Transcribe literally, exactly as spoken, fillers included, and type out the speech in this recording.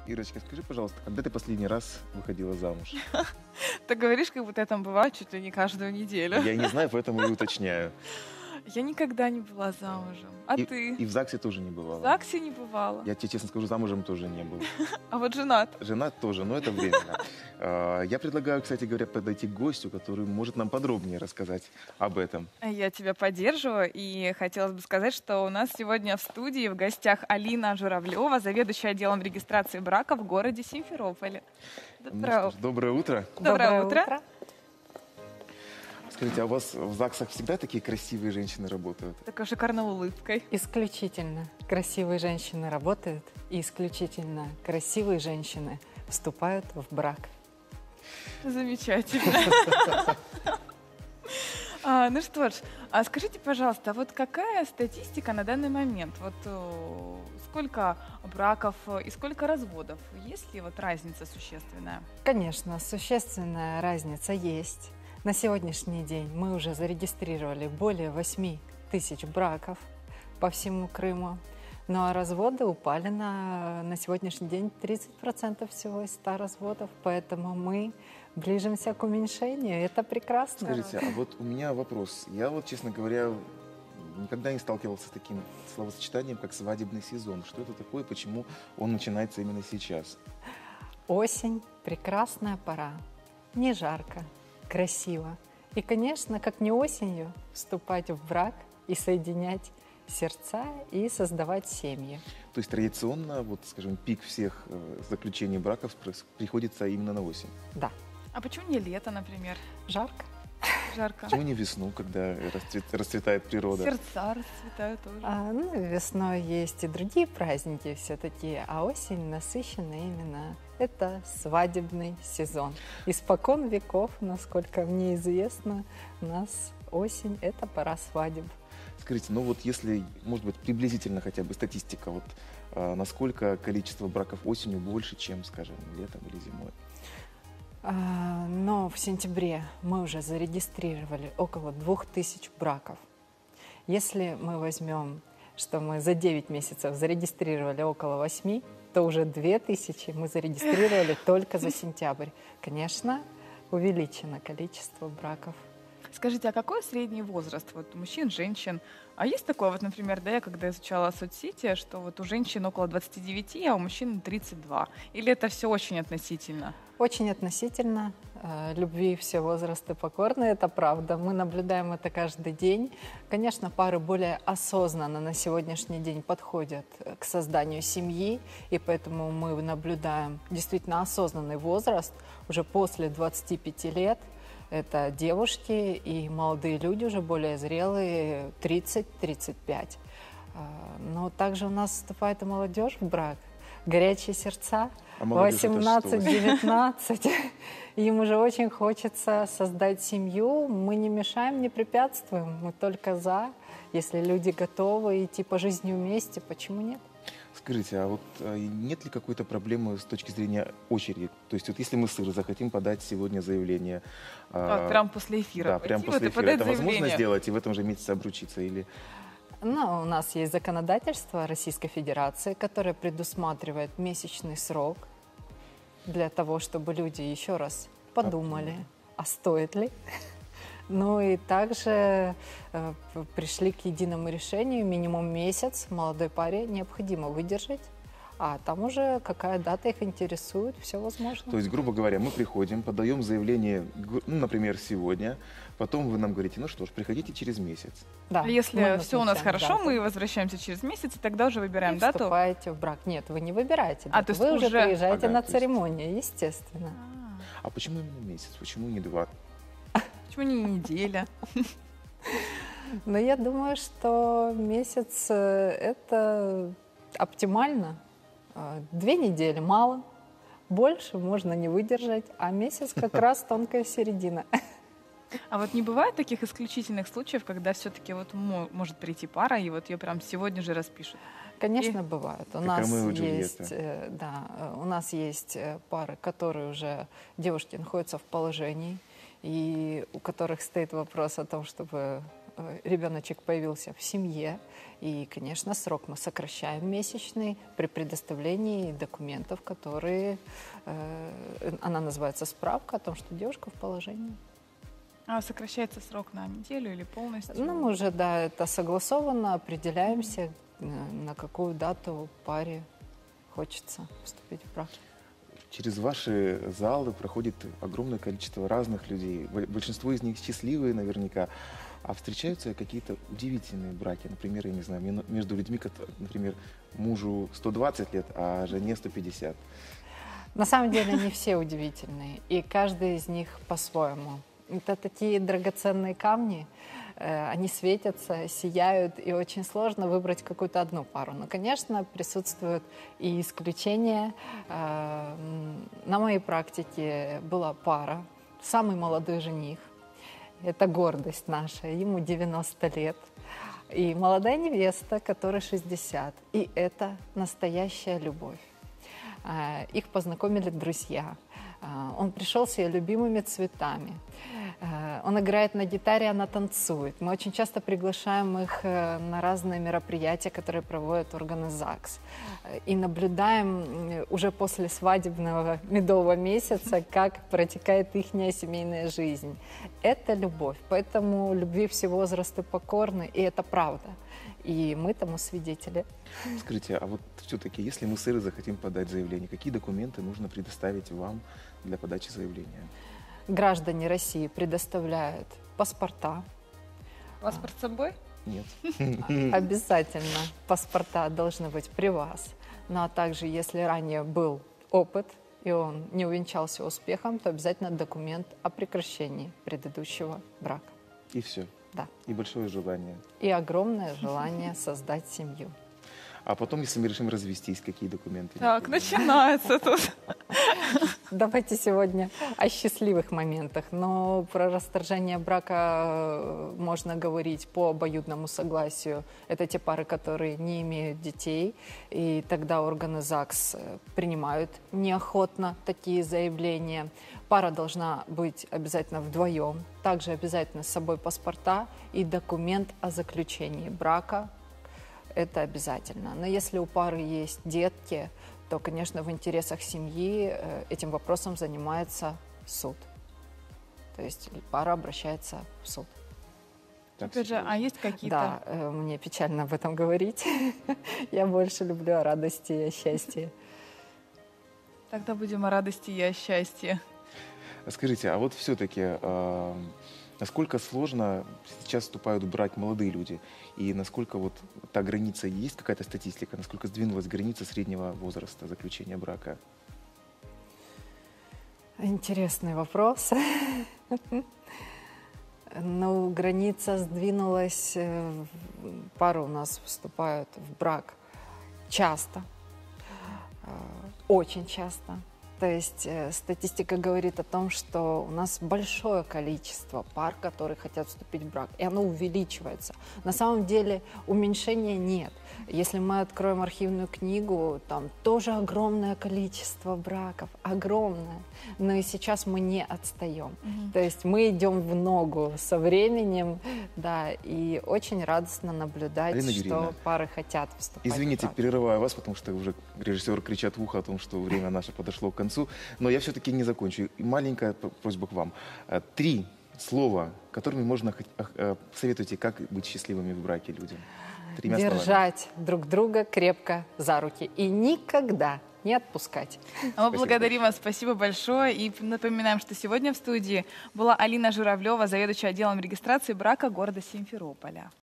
Ирочка, скажи, пожалуйста, когда ты последний раз выходила замуж? Ты говоришь, как будто я там бываю чуть ли не каждую неделю. Я не знаю, поэтому и уточняю. Я никогда не была замужем. А И, ты? и в ЗАГСе тоже не В бывало. ЗАГСе не бывала. Я тебе честно скажу, замужем тоже не был. А вот женат. Женат тоже, но это временно. А, Я предлагаю, кстати говоря, подойти к гостю, который может нам подробнее рассказать об этом. Я тебя поддерживаю, и хотелось бы сказать, что у нас сегодня в студии в гостях Алина Журавлева, заведующая отделом регистрации брака в городе Симферополе. Ну Доброе, что ж, доброе утро. Доброе утро. Скажите, а у вас в ЗАГСах всегда такие красивые женщины работают? Такой шикарной улыбкой. Исключительно красивые женщины работают, и исключительно красивые женщины вступают в брак. Замечательно. А, ну что ж, а скажите, пожалуйста, а вот какая статистика на данный момент? Вот э, сколько браков и сколько разводов? Есть ли вот разница существенная? Конечно, существенная разница есть. На сегодняшний день мы уже зарегистрировали более восьми тысяч браков по всему Крыму. Ну а разводы упали на, на сегодняшний день тридцать процентов всего из ста разводов. Поэтому мы ближимся к уменьшению. Это прекрасно. Скажите, а вот у меня вопрос. Я вот, честно говоря, никогда не сталкивался с таким словосочетанием, как свадебный сезон. Что это такое, почему он начинается именно сейчас? Осень – прекрасная пора. Не жарко, красиво. И, конечно, как не осенью, вступать в брак и соединять сердца и создавать семьи. То есть традиционно, вот, скажем, пик всех э, заключений браков прос- приходится именно на осень. Да, А почему не лето, например? жарко. Жарко. Почему не весну, когда расцвет- расцветает природа? Сердца расцветают тоже. А, ну, весной есть и другие праздники все-таки, а осень насыщена именно. Это свадебный сезон. Испокон веков, насколько мне известно, у нас осень – это пора свадеб. Скажите, ну вот если, может быть, приблизительно хотя бы статистика, вот а, насколько количество браков осенью больше, чем, скажем, летом или зимой? А, но в сентябре мы уже зарегистрировали около двух тысяч браков. Если мы возьмем, что мы за девять месяцев зарегистрировали около восьми, то уже две тысячи мы зарегистрировали только за сентябрь. Конечно, увеличено количество браков. Скажите, а какой средний возраст вот, мужчин, женщин? А есть такое, вот, например, да, я когда изучала соцсети, что вот у женщин около двадцати девяти, а у мужчин тридцать два? Или это все очень относительно? Очень относительно. Э, Любви все возрасты покорны, это правда. Мы наблюдаем это каждый день. Конечно, пары более осознанно на сегодняшний день подходят к созданию семьи, и поэтому мы наблюдаем действительно осознанный возраст уже после двадцати пяти лет. Это девушки и молодые люди, уже более зрелые, тридцать-тридцать пять. Но также у нас вступает и молодежь в брак. Горячие сердца, А молодежь это что? восемнадцать-девятнадцать. Им уже очень хочется создать семью. Мы не мешаем, не препятствуем. Мы только за. Если люди готовы идти по жизни вместе, почему нет? Скажите, а вот а, нет ли какой-то проблемы с точки зрения очереди? То есть вот если мы с Ирой захотим подать сегодня заявление... Так, а, прям после эфира. Да, прям пойти после вот и эфира. подать Это возможно заявление? сделать и в этом же месяце обручиться? Или... Ну, у нас есть законодательство Российской Федерации, которое предусматривает месячный срок для того, чтобы люди еще раз подумали, а стоит ли. Ну и также э, пришли к единому решению: минимум месяц молодой паре необходимо выдержать, а там уже какая дата их интересует, все возможно. То есть, грубо говоря, мы приходим, подаем заявление, г- ну, например, сегодня, потом вы нам говорите, ну что ж, приходите через месяц. Да, А Если мы все у нас назначаем хорошо, дату. мы возвращаемся через месяц, и тогда уже выбираем И дату. вступаете в брак. Нет, вы не выбираете А, дату, то есть вы уже уже- приезжаете Ага, на то есть- церемонию, естественно. А, А почему именно месяц? Почему не два? Почему не неделя? Но я думаю, что месяц э, это оптимально. Э, Две недели мало, больше можно не выдержать, а месяц как раз тонкая середина. А вот не бывает таких исключительных случаев, когда все-таки вот мо- может прийти пара, и вот ее прям сегодня же распишут? Конечно, бывает. У Как нас Ромео и Джульетта. есть, э, да, э, у нас есть э, пары, которые уже девушки находятся в положении, и у которых стоит вопрос о том, чтобы э, ребеночек появился в семье. И, конечно, срок мы сокращаем месячный при предоставлении документов, которые, э, она называется справка о том, что девушка в положении. А сокращается срок на неделю или полностью? Ну, мы уже, да, это согласованно, определяемся, э, на какую дату паре хочется вступить в брак. Через ваши залы проходит огромное количество разных людей. Б- Большинство из них счастливые наверняка. А встречаются какие-то удивительные браки. Например, я не знаю, мен- между людьми, кото- например, мужу сто двадцать лет, а жене сто пятьдесят. На самом деле они все удивительные, и каждый из них по-своему. Это такие драгоценные камни, э, они светятся, сияют, и очень сложно выбрать какую-то одну пару. Но, конечно, присутствуют и исключения. Э, м, На моей практике была пара, самый молодой жених. Это гордость наша, ему девяносто лет. И молодая невеста, которой шестьдесят. И это настоящая любовь. А, Их познакомили друзья. А, Он пришел с ее любимыми цветами. А, Он играет на гитаре, она танцует. Мы очень часто приглашаем их э, на разные мероприятия, которые проводят органы ЗАГС. Э, И наблюдаем м, уже после свадебного медового месяца, как протекает их семейная жизнь. Это любовь. Поэтому любви все возрасты покорны, и это правда. И мы тому свидетели. Скажите, а вот все-таки, если мы с Ирой захотим подать заявление, какие документы нужно предоставить вам для подачи заявления? Граждане России предоставляют паспорта. Паспорт с собой? Нет. Обязательно паспорта должны быть при вас. Ну а также, если ранее был опыт, и он не увенчался успехом, то обязательно документ о прекращении предыдущего брака. И все. Да. И большое желание. И огромное желание создать семью. А потом, если мы решим развестись, какие документы? Так, необходимы? начинается тут. Давайте сегодня о счастливых моментах. Но про расторжение брака э, можно говорить по обоюдному согласию. Это те пары, которые не имеют детей. И тогда органы ЗАГС э, принимают неохотно такие заявления. Пара должна быть обязательно вдвоем. Также обязательно с собой паспорта и документ о заключении брака. Это обязательно. Но если у пары есть детки, то, конечно, в интересах семьи э, этим вопросом занимается суд. То есть пара обращается в суд. Так, Опять же, серьезно. а есть какие-то... Да, э, мне печально об этом говорить. Я больше люблю о радости и о счастье. Тогда будем о радости и о счастье. Скажите, а вот все-таки, насколько сложно сейчас вступают в брак молодые люди? И насколько вот та граница, есть какая-то статистика, насколько сдвинулась граница среднего возраста заключения брака? Интересный вопрос. Ну, граница сдвинулась. э, Пары у нас вступают в брак часто, э, очень часто. То есть э, статистика говорит о том, что у нас большое количество пар, которые хотят вступить в брак, и оно увеличивается. На самом деле уменьшения нет. Если мы откроем архивную книгу, там тоже огромное количество браков, огромное. Но и сейчас мы не отстаем. Мгм. То есть мы идем в ногу со временем, да, и очень радостно наблюдать, Алина Юрьевна, что пары хотят вступать Извините, в брак. перерываю вас, потому что уже режиссеры кричат в ухо о том, что время наше подошло к концу. Но я все-таки не закончу. И маленькая п- просьба к вам. Э, Три слова, которыми можно хоть- ах, э, посоветуйте, как быть счастливыми в браке людям. Тремя словами. Держать друг друга крепко за руки и никогда не отпускать. А мы Спасибо благодарим вас, спасибо большое. И напоминаем, что сегодня в студии была Алина Журавлева, заведующая отделом регистрации брака города Симферополя.